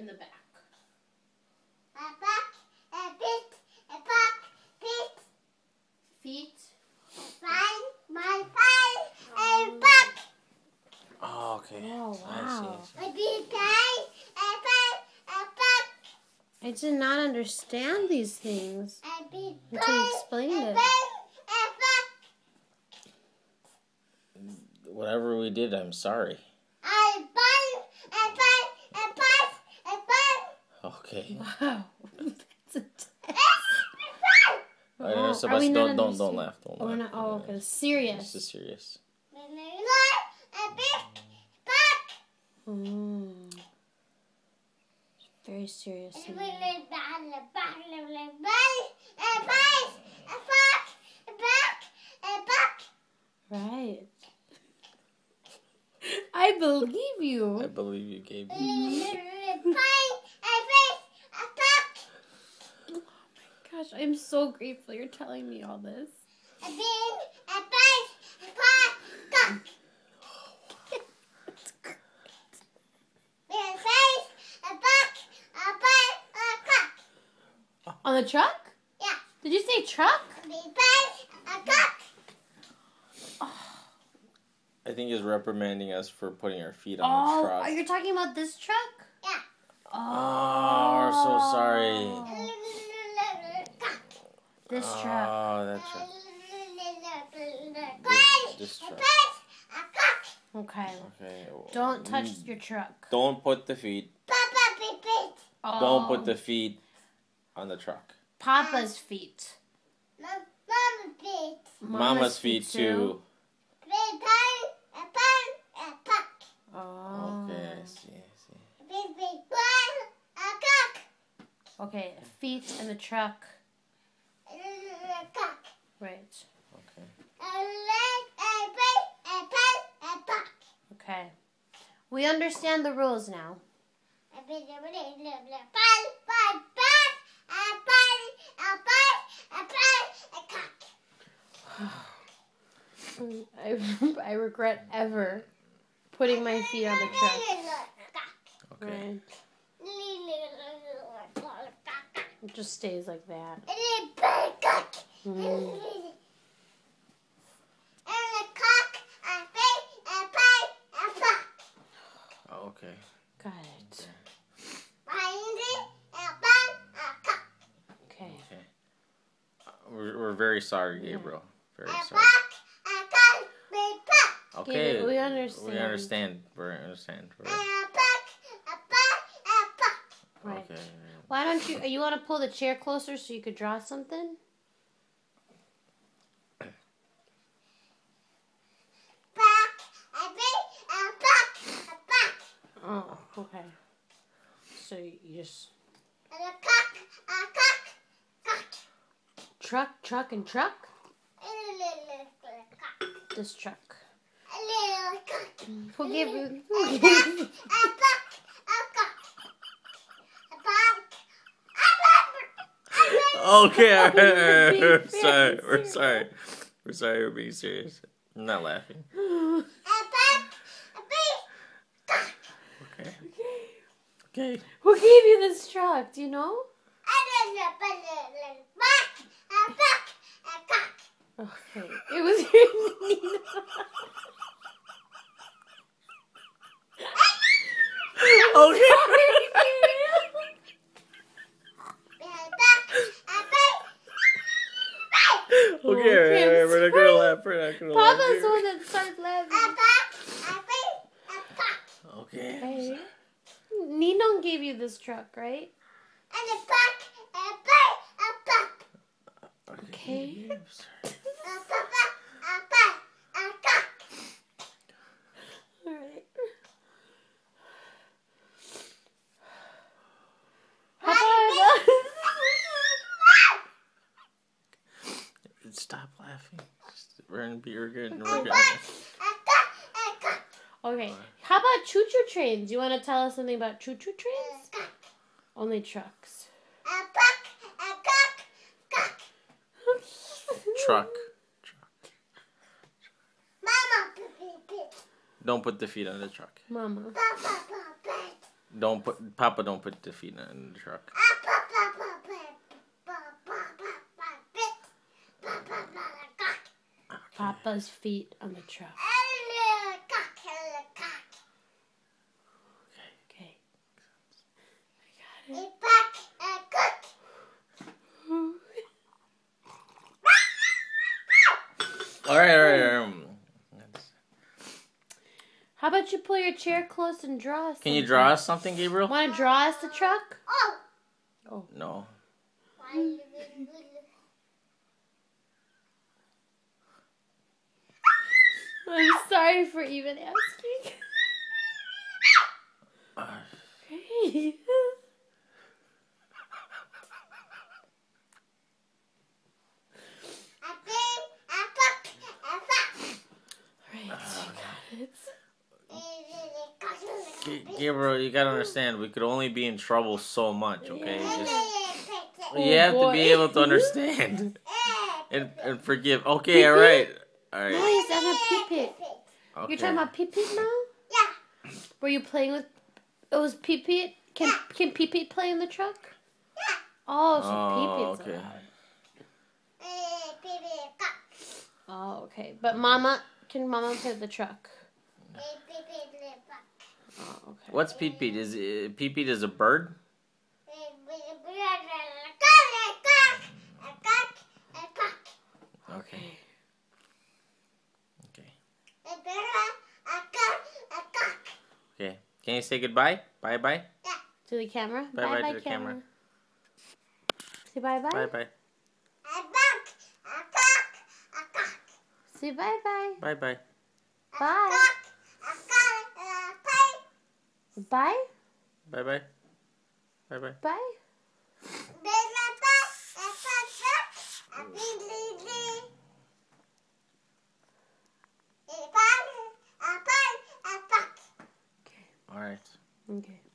the back. Feet. Oh, okay. Oh, wow. I see. I did not understand these things until you explained it. Whatever we did, I'm sorry. Okay. Wow. That's intense. Alright, Sebastian, don't laugh. Don't laugh. Not, oh, okay. Serious. This is serious. Very serious. Right. I believe you. I believe you, Gabe. Gosh, I'm so grateful you're telling me all this. On the truck? Yeah. Did you say truck? I think he's reprimanding us for putting our feet on the truck. Oh, you're talking about this truck? Yeah. Oh, we're so sorry. This truck. Oh, that truck. This truck. Okay. Okay. Don't touch your truck. Don't put the feet. Oh. Don't put the feet on the truck. Papa's feet. Mama's feet too. Oh. Okay, I see. Okay, feet in the truck. Right. Okay. Okay. We understand the rules now. I regret ever putting my feet on the truck. Okay. Right. It just stays like that. Okay. Got it. Okay. Okay. We're very sorry, Gabriel. Very sorry. Okay. Gabriel, we understand. We understand. Right. Okay. Why don't you want to pull the chair closer so you could draw something? Oh, okay. So you just... Truck, and truck? This truck. Who gave you... Okay, alright. We're sorry. We're sorry, we're being serious. I'm not laughing. Okay. Okay. Who gave you this truck? Do you know? Okay. It was your Nina. Okay. Okay, we're not gonna laugh. Papa's the one that started laughing. Okay. Hey. Nino gave you this truck, right? Okay. All right. Stop laughing. We're good. Okay. How about choo-choo trains? You want to tell us something about choo-choo trains? Only trucks. Truck. Don't put the feet on the truck. Mama. Papa don't put the feet in the truck. Papa's feet on the truck. Okay. I got it. All right. How about you pull your chair close and draw us? Can you draw us something, Gabriel? Want to draw us the truck? Oh. No. I'm sorry for even asking. Hey. Gabriel, you gotta understand, we could only be in trouble so much, okay? Yeah. You have to be able to understand and forgive. Okay, all right. No, he's on a pee-pee. Okay. You're talking about pee-pee now? Yeah. Were you playing with... It was pee-pee? Can pee-pee play in the truck? Yeah. Oh, so pee-pee's okay. allowed. Oh, okay. But Mama... Can Mama play with the truck? Oh, okay. What's pee-pee? Pee-pee is a bird? Okay. Okay. Can you say goodbye? Bye-bye? To the camera? Bye-bye to the camera. Say bye-bye? Bye-bye. Say bye-bye. Bye-bye. Bye. Bye? Bye-bye. Bye-bye. Bye? All right. Okay.